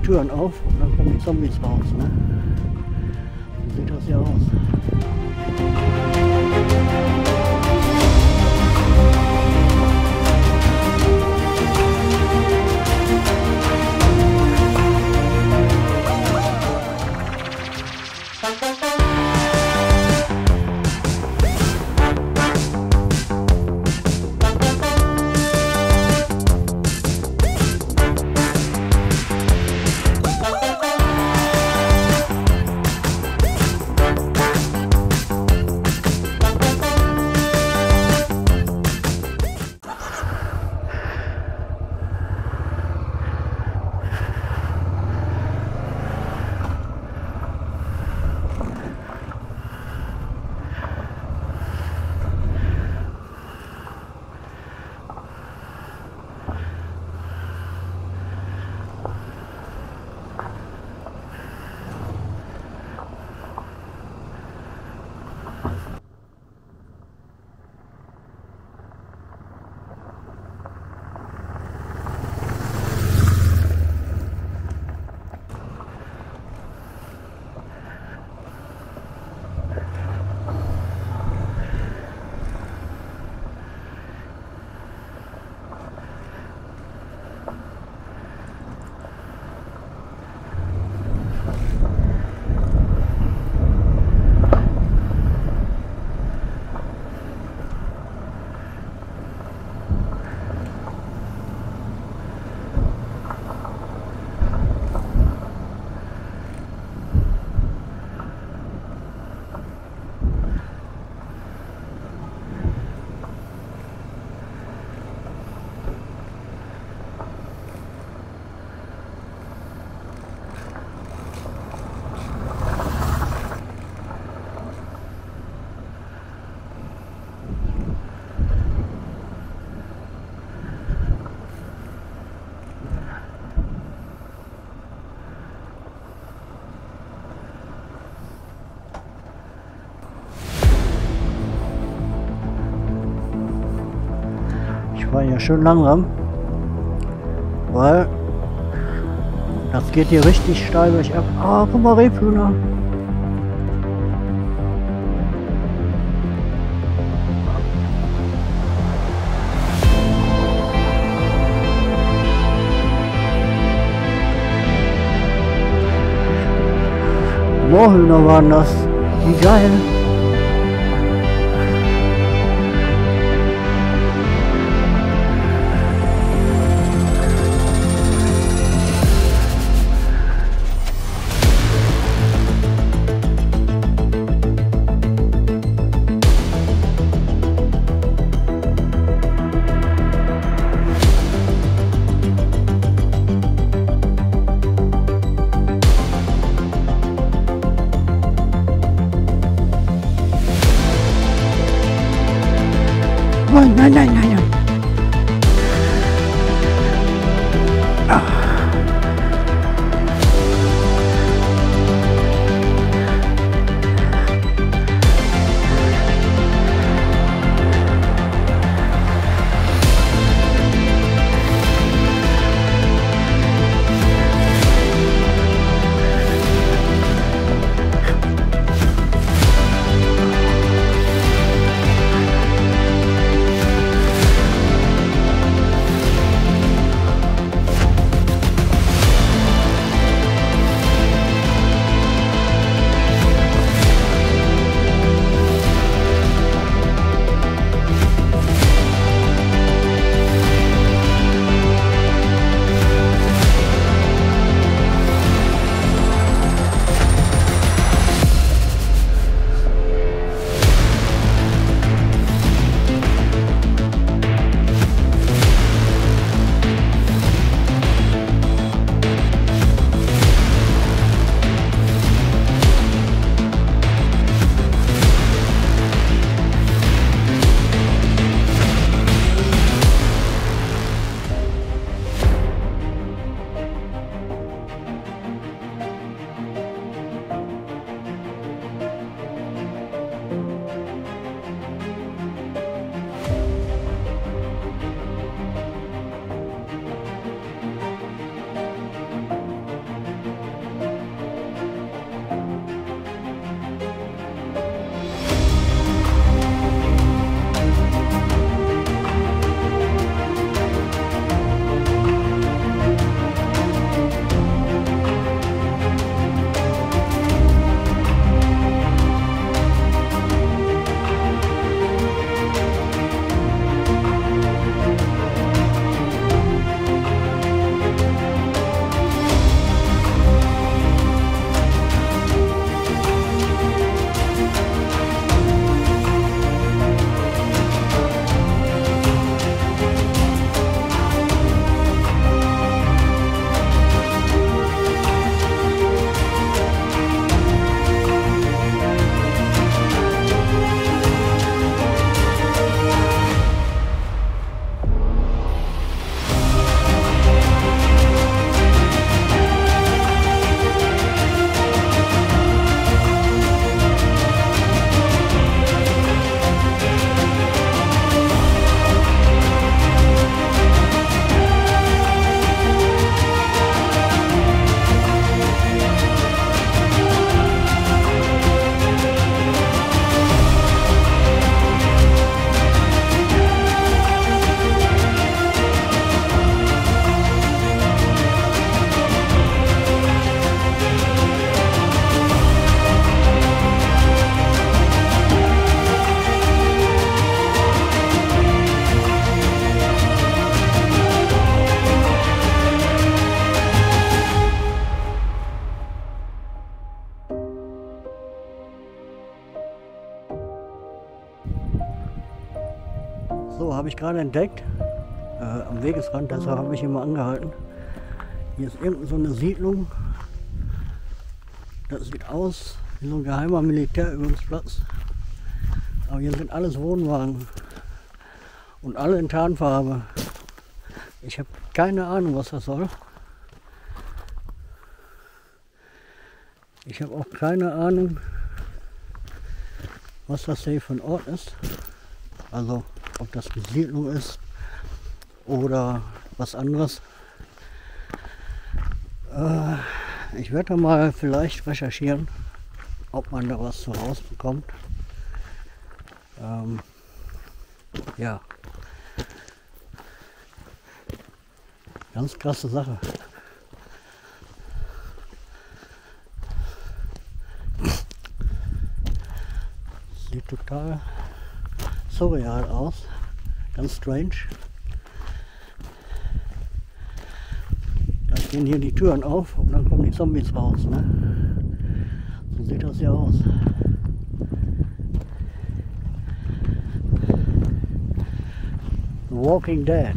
Türen auf und dann kommen die Zombies raus. Ne? So sieht das ja aus. Ich war ja schön langsam, weil das geht hier richtig steil bergab. Ah, guck mal, Rebhühner. Moorhühner waren das. Wie geil. Nein, nein, nein, nein, nein. Ah. So, habe ich gerade entdeckt, am Wegesrand, deshalb habe ich hier mal angehalten. Hier ist irgend so eine Siedlung. Das sieht aus wie so ein geheimer Militärübungsplatz. Aber hier sind alles Wohnwagen und alle in Tarnfarbe. Ich habe keine Ahnung, was das soll. Ich habe auch keine Ahnung, was das hier für ein Ort ist. Also ob das eine Siedlung ist oder was anderes. Ich werde mal vielleicht recherchieren, ob man da was zu rausbekommt. Ja, ganz krasse Sache. Sieht total surreal aus, ganz strange. Da gehen hier die Türen auf und dann kommen die Zombies raus, ne? So sieht das hier aus. The Walking Dead.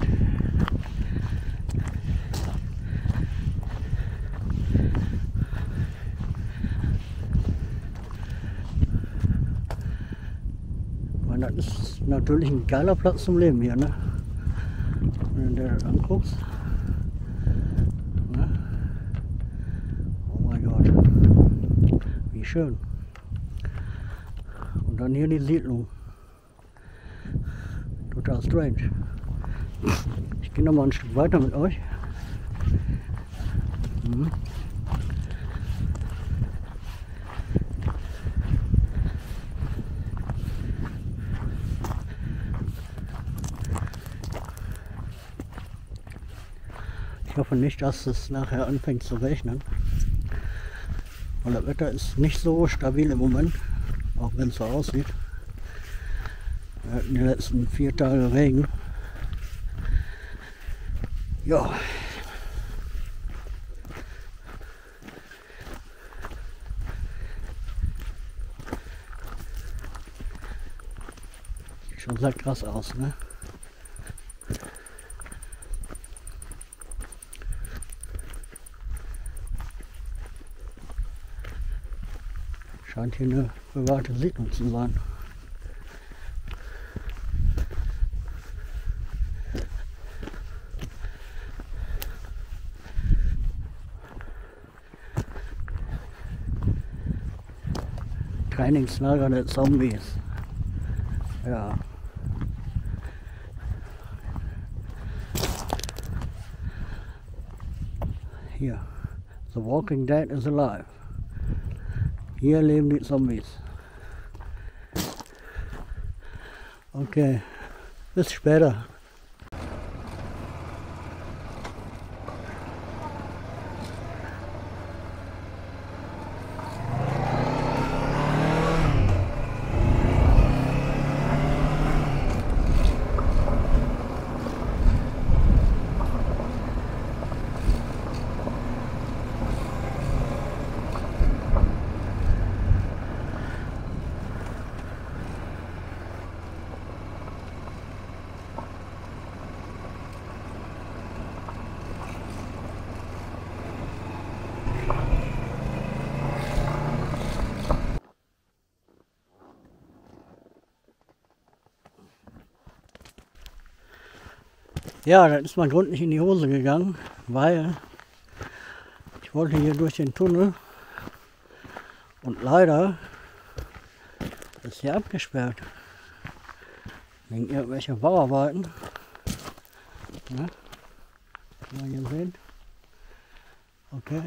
Das ist natürlich ein geiler Platz zum Leben hier, ne? Wenn du dir das anguckst. Ne? Oh mein Gott. Wie schön. Und dann hier die Siedlung. Total strange. Ich gehe noch mal ein Stück weiter mit euch. Ich hoffe nicht, dass es nachher anfängt zu regnen, weil das Wetter ist nicht so stabil im Moment, auch wenn es so aussieht. Wir hatten die letzten 4 Tage Regen. Ja. Sieht schon sehr krass aus, ne? Scheint hier eine private Siedlung zu sein. Trainingslager der Zombies. Ja. Hier. The Walking Dead is alive. Hier leben die Zombies. Okay, bis später. Ja, dann ist mal gründlich in die Hose gegangen, weil ich wollte hier durch den Tunnel und leider ist hier abgesperrt. Wegen irgendwelcher Bauarbeiten. Ja, kann man hier sehen. Okay.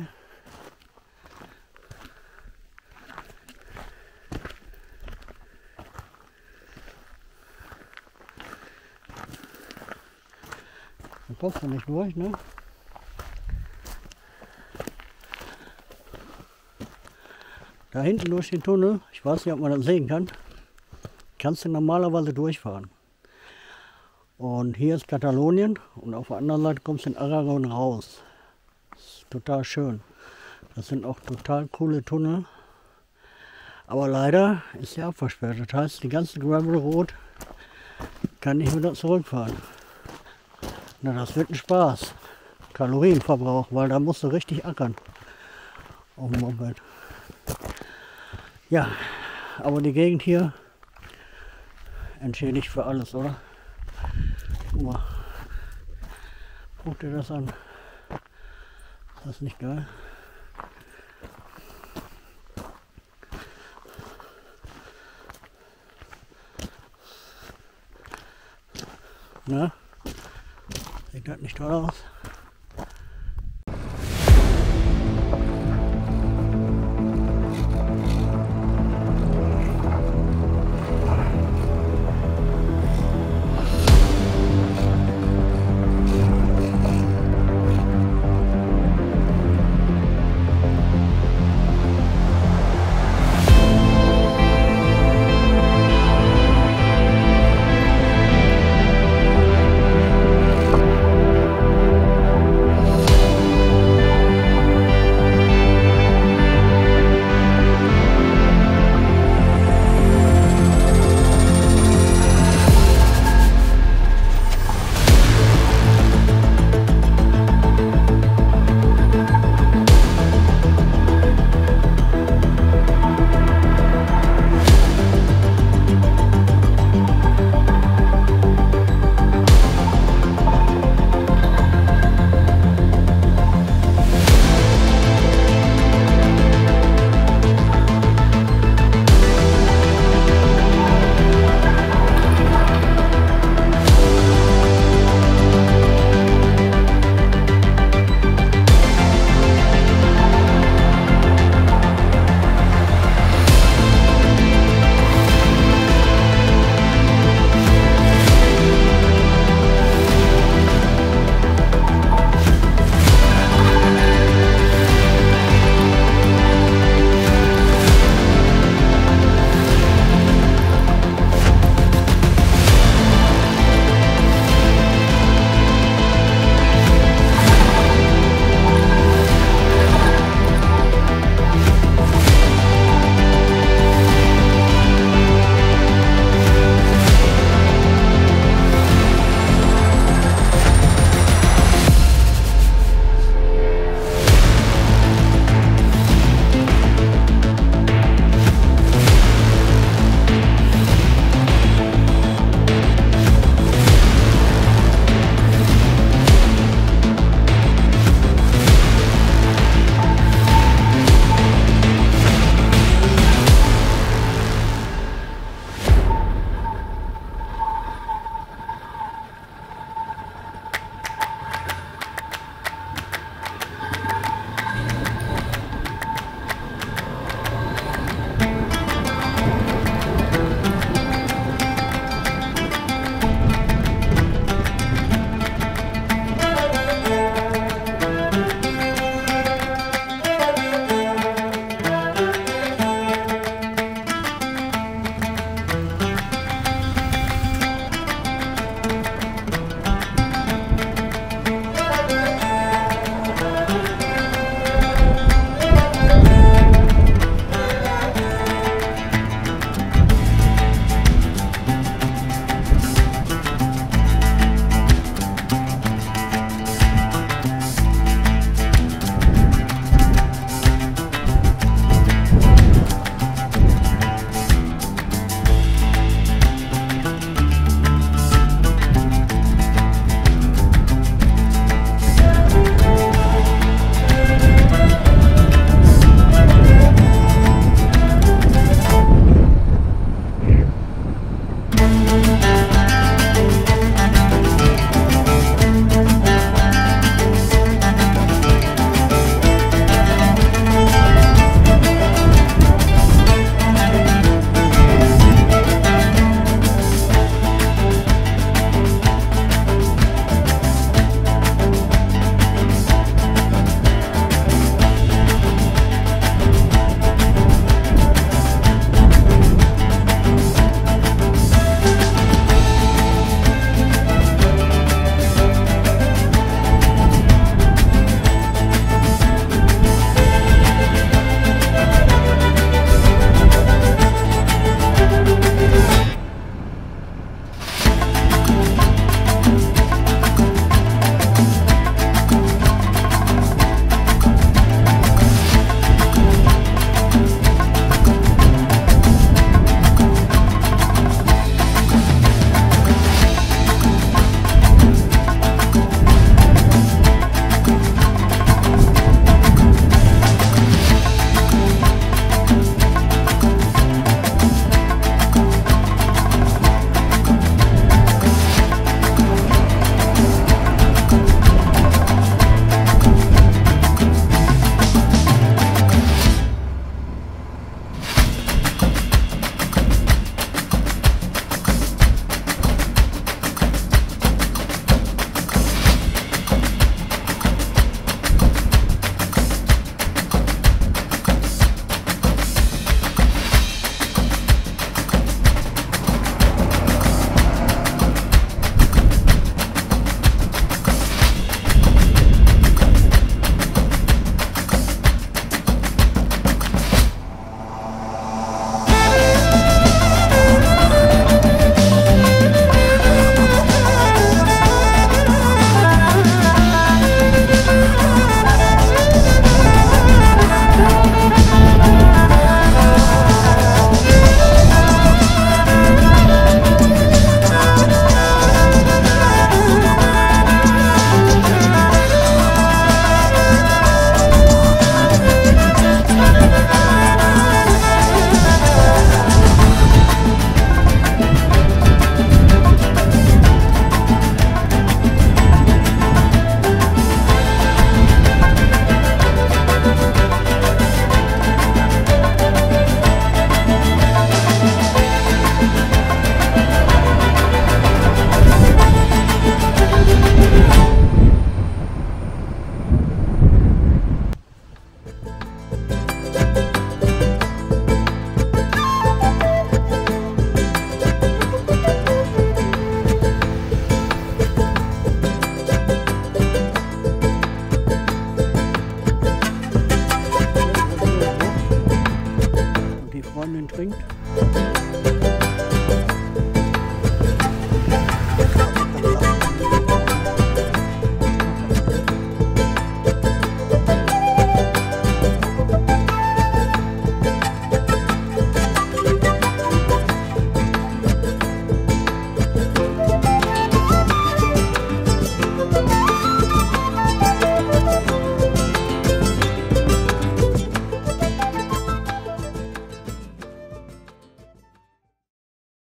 Da kommst du nicht durch, ne? Da hinten durch den Tunnel, ich weiß nicht, ob man das sehen kann, kannst du normalerweise durchfahren. Und hier ist Katalonien und auf der anderen Seite kommst du in Aragon raus. Das ist total schön. Das sind auch total coole Tunnel. Aber leider ist der abversperrt. Das heißt, die ganze Gravel Road kann ich wieder zurückfahren. Na, das wird ein Spaß. Kalorienverbrauch, weil da musst du richtig ackern. Auf dem Moped. Ja, aber die Gegend hier entschädigt für alles, oder? Guck mal. Guck dir das an. Ist das nicht geil? Ja? Sieht das nicht toll aus?